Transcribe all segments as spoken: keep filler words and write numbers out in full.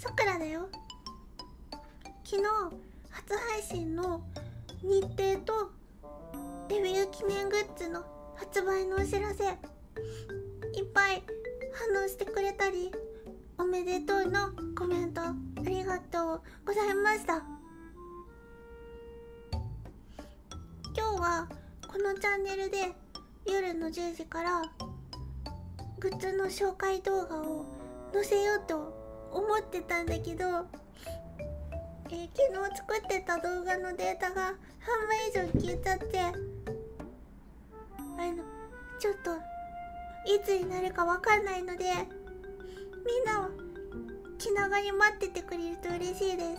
さくらだよ。昨日初配信の日程とデビュー記念グッズの発売のお知らせいっぱい反応してくれたり、おめでとうのコメントありがとうございました。今日はこのチャンネルで夜のじゅうじからグッズの紹介動画を載せようと思ってたんだけど、えー、昨日作ってた動画のデータが半分以上消えちゃって、あのちょっといつになるかわかんないので、みんなは気長に待っててくれると嬉しいです。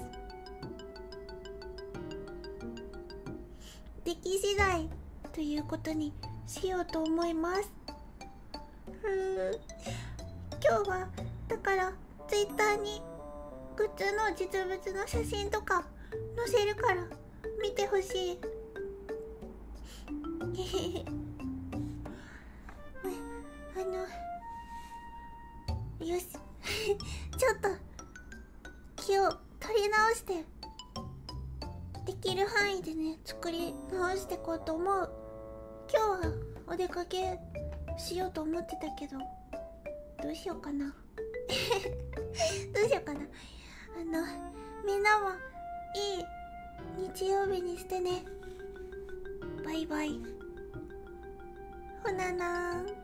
出来次第ということにしようと思います。うー今日はだからツイッターにグッズの実物の写真とか載せるから見てほしい。あのよしちょっと気を取り直してできる範囲でね作り直していこうと思う。今日はお出かけしようと思ってたけど、どうしようかなどうしようかな。あのみんなもいい日曜日にしてね。バイバイ。ほななー。